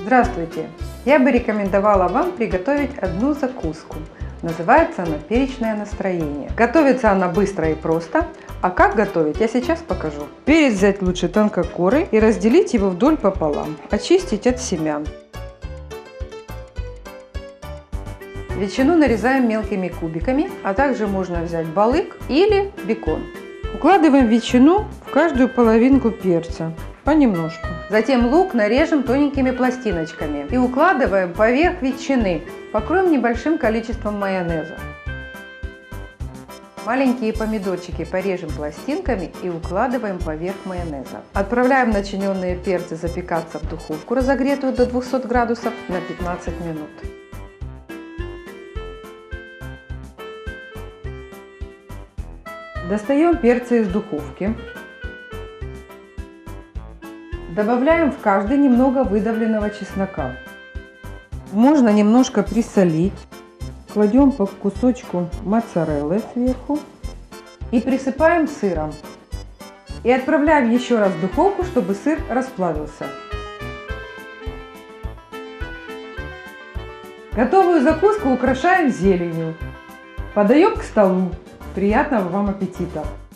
Здравствуйте! Я бы рекомендовала вам приготовить одну закуску. Называется она «Перечное настроение». Готовится она быстро и просто. А как готовить, я сейчас покажу. Перец взять лучше тонкокорый и разделить его вдоль пополам. Очистить от семян. Ветчину нарезаем мелкими кубиками, а также можно взять балык или бекон. Укладываем ветчину в каждую половинку перца, понемножку. Затем лук нарежем тоненькими пластиночками и укладываем поверх ветчины. Покроем небольшим количеством майонеза. Маленькие помидорчики порежем пластинками и укладываем поверх майонеза. Отправляем начиненные перцы запекаться в духовку, разогретую до 200 градусов, на 15 минут. Достаем перцы из духовки. Добавляем в каждый немного выдавленного чеснока. Можно немножко присолить. Кладем по кусочку моцареллы сверху и присыпаем сыром. И отправляем еще раз в духовку, чтобы сыр расплавился. Готовую закуску украшаем зеленью. Подаем к столу. Приятного вам аппетита!